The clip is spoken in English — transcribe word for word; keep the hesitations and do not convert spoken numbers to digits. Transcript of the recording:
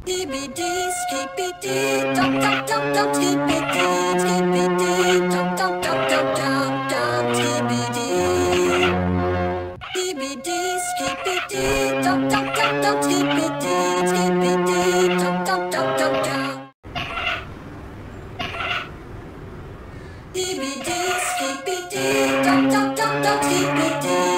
Skibidi, skibidi, dum dum dum dum, skibidi, skibidi, dum dum dum dum dum dum, skibidi. Skibidi, skibidi, dum dum dum dum, skibidi, skibidi, dum dum dum dum dum. Skibidi, skibidi, dum dum dum dum, skibidi.